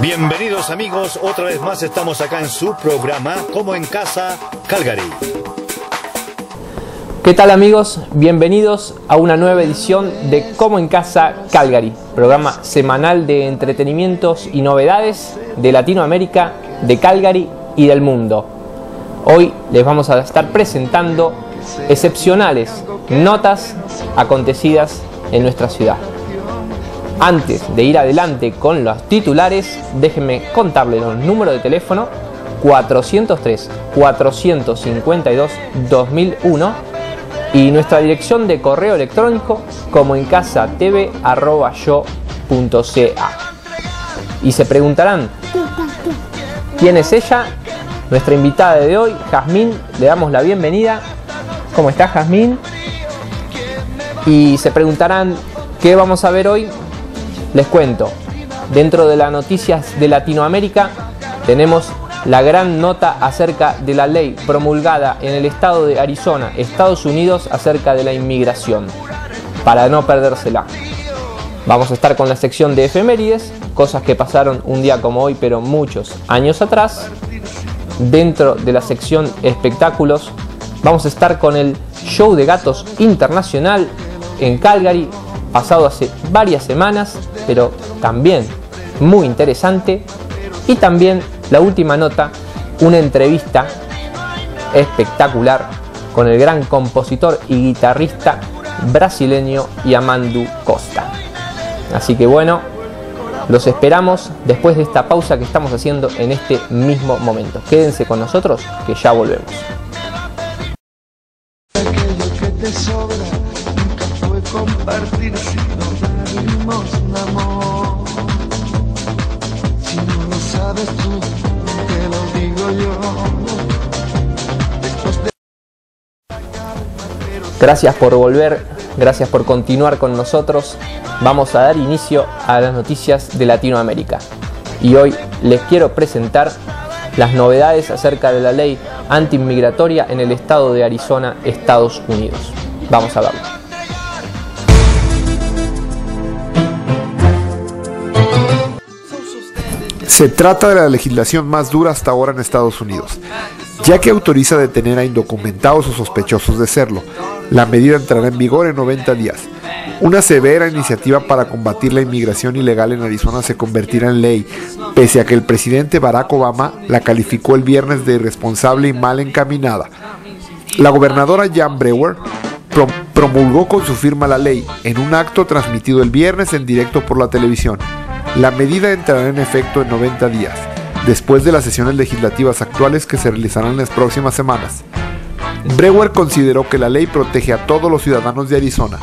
Bienvenidos amigos, otra vez más estamos acá en su programa Como en Casa Calgary. ¿Qué tal amigos? Bienvenidos a una nueva edición de Como en Casa Calgary, programa semanal de entretenimientos y novedades de Latinoamérica, de Calgary y del mundo. Hoy les vamos a estar presentando excepcionales notas acontecidas en nuestra ciudad. Antes de ir adelante con los titulares, déjenme contarles los números de teléfono 403-452-2001 y nuestra dirección de correo electrónico comoencasatv@yo.ca. Y se preguntarán, ¿quién es ella? Nuestra invitada de hoy, Jazmín, le damos la bienvenida. ¿Cómo está, Jazmín? Y se preguntarán, ¿qué vamos a ver hoy? Les cuento, dentro de las noticias de Latinoamérica tenemos la gran nota acerca de la ley promulgada en el estado de Arizona, Estados Unidos, acerca de la inmigración, para no perdérsela. Vamos a estar con la sección de efemérides, cosas que pasaron un día como hoy, pero muchos años atrás. Dentro de la sección espectáculos, vamos a estar con el Show de Gatos Internacional en Calgary, pasado hace varias semanas, pero también muy interesante. Y también la última nota, una entrevista espectacular con el gran compositor y guitarrista brasileño Yamandu Costa. Así que bueno, los esperamos después de esta pausa que estamos haciendo en este mismo momento. Quédense con nosotros que ya volvemos. Aquello que te sobra nunca fue compartir, si no dimos un amor. Si no lo sabes tú, te lo digo yo. Gracias por volver, gracias por continuar con nosotros. Vamos a dar inicio a las noticias de Latinoamérica. Y hoy les quiero presentar las novedades acerca de la ley antiinmigratoria en el estado de Arizona, Estados Unidos. Vamos a verlo. Se trata de la legislación más dura hasta ahora en Estados Unidos, ya que autoriza detener a indocumentados o sospechosos de serlo. La medida entrará en vigor en 90 días. Una severa iniciativa para combatir la inmigración ilegal en Arizona se convertirá en ley, pese a que el presidente Barack Obama la calificó el viernes de irresponsable y mal encaminada. La gobernadora Jan Brewer promulgó con su firma la ley en un acto transmitido el viernes en directo por la televisión. La medida entrará en efecto en 90 días, después de las sesiones legislativas actuales que se realizarán en las próximas semanas. Brewer consideró que la ley protege a todos los ciudadanos de Arizona.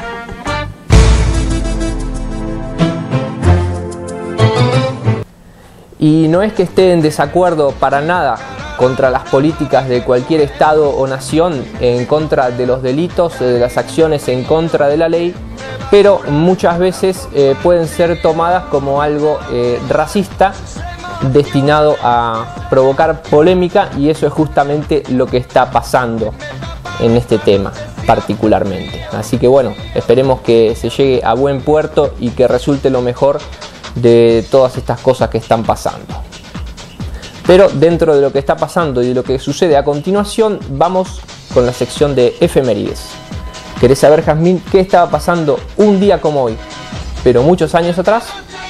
Y no es que esté en desacuerdo para nada contra las políticas de cualquier estado o nación en contra de los delitos, de las acciones en contra de la ley, pero muchas veces pueden ser tomadas como algo racista, destinado a provocar polémica, y eso es justamente lo que está pasando en este tema particularmente. Así que bueno, esperemos que se llegue a buen puerto y que resulte lo mejor de todas estas cosas que están pasando. Pero dentro de lo que está pasando y de lo que sucede a continuación, vamos con la sección de efemérides. ¿Querés saber, Jazmín, qué estaba pasando un día como hoy, pero muchos años atrás?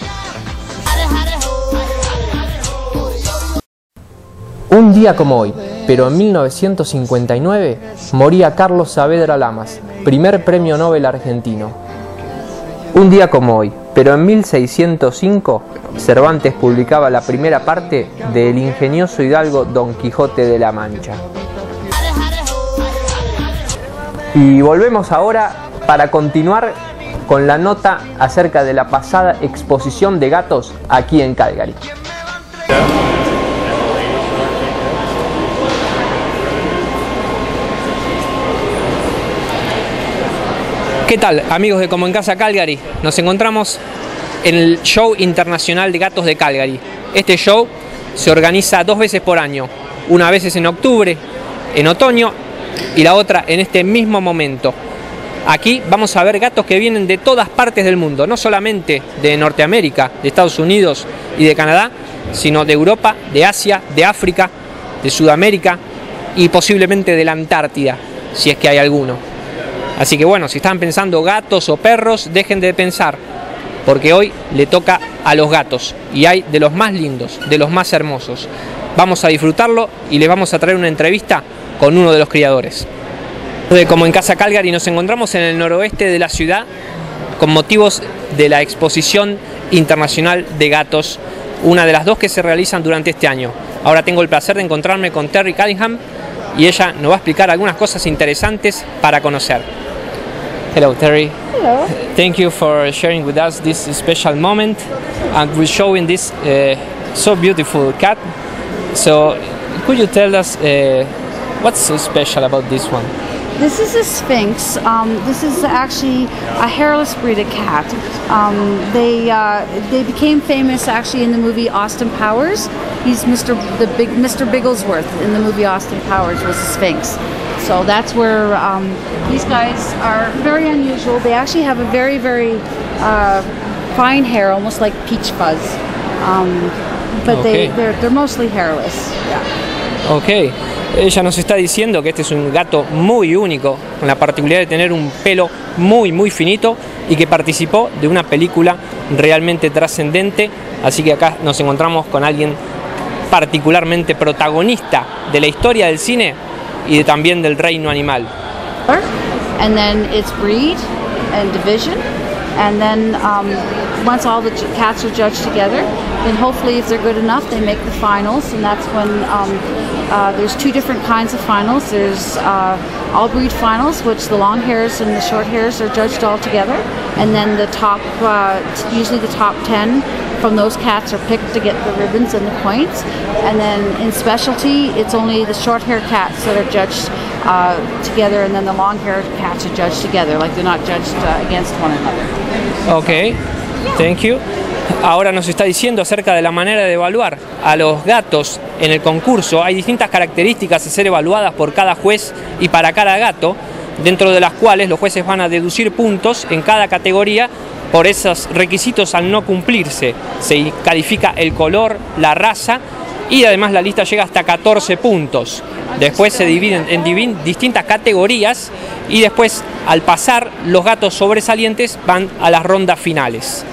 Un día como hoy, pero en 1959, moría Carlos Saavedra Lamas, primer premio Nobel argentino. Un día como hoy, pero en 1605, Cervantes publicaba la primera parte del ingenioso hidalgo Don Quijote de la Mancha. Y volvemos ahora para continuar con la nota acerca de la pasada exposición de gatos aquí en Calgary. ¿Qué tal, amigos de Como en Casa Calgary? Nos encontramos en el Show Internacional de Gatos de Calgary. Este show se organiza 2 veces por año. Una vez es en octubre, en otoño, y la otra en este mismo momento. Aquí vamos a ver gatos que vienen de todas partes del mundo, no solamente de Norteamérica, de Estados Unidos, y de Canadá, sino de Europa, de Asia, de África, de Sudamérica y posiblemente de la Antártida, si es que hay alguno. Así que bueno, si están pensando gatos o perros, dejen de pensar, porque hoy le toca a los gatos y hay de los más lindos, de los más hermosos. Vamos a disfrutarlo y les vamos a traer una entrevista con uno de los criadores. Como en Casa Calgary, nos encontramos en el noroeste de la ciudad con motivos de la Exposición Internacional de Gatos, una de las dos que se realizan durante este año. Ahora tengo el placer de encontrarme con Terry Cunningham y ella nos va a explicar algunas cosas interesantes para conocer. Hello Terry. Hello. Thank you for sharing with us this special moment and we're showing this so beautiful cat. So could you tell us what's so special about this one? This is a Sphinx. This is actually a hairless breed of cat. They became famous actually in the movie Austin Powers. He's Mr. Bigglesworth in the movie Austin Powers was a Sphinx. So that's where these guys are very unusual. They actually have a very, very fine hair, almost like peach fuzz. But Okay. they're mostly hairless. Yeah. Ok, ella nos está diciendo que este es un gato muy único, con la particularidad de tener un pelo muy muy finito y que participó de una película realmente trascendente, así que acá nos encontramos con alguien particularmente protagonista de la historia del cine y también del reino animal. And then it's breed and division, and then once all the cats are judged together, then hopefully if they're good enough they make the finals, and that's when there's two different kinds of finals. There's all breed finals, which the long hairs and the short hairs are judged all together, and then the top usually the top 10 from those cats are picked to get the ribbons and the points. And then in specialty, it's only the short hair cats that are judged together, and then the long hair cats are judged together, like they're not judged against one another. Ok, thank you. Ahora nos está diciendo acerca de la manera de evaluar a los gatos en el concurso. Hay distintas características a ser evaluadas por cada juez y para cada gato, dentro de las cuales los jueces van a deducir puntos en cada categoría por esos requisitos al no cumplirse. Se califica el color, la raza y además la lista llega hasta 14 puntos. Después se dividen en distintas categorías y después al pasar los gatos sobresalientes van a las rondas finales.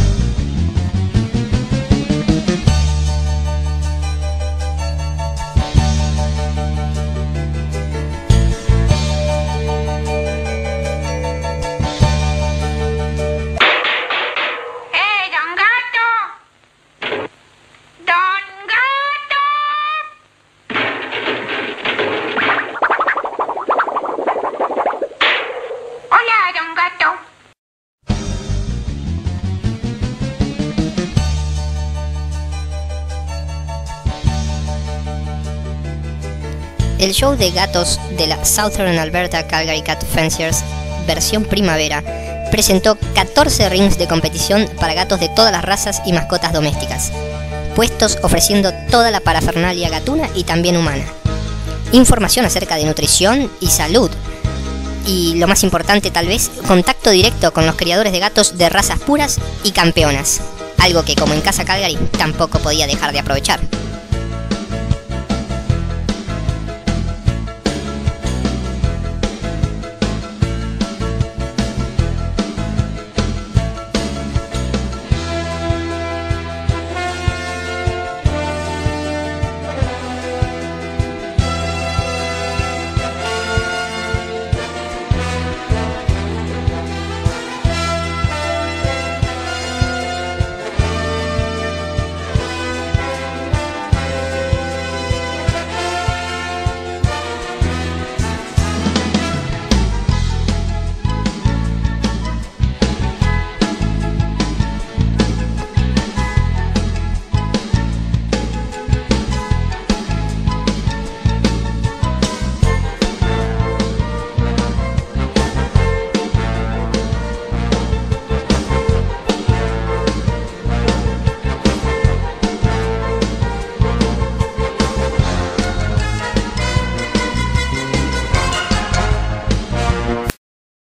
El show de gatos de la Southern Alberta Calgary Cat Fanciers versión primavera presentó 14 rings de competición para gatos de todas las razas y mascotas domésticas, puestos ofreciendo toda la parafernalia gatuna y también humana. Información acerca de nutrición y salud, y lo más importante tal vez, contacto directo con los criadores de gatos de razas puras y campeonas, algo que como en Casa Calgary tampoco podía dejar de aprovechar.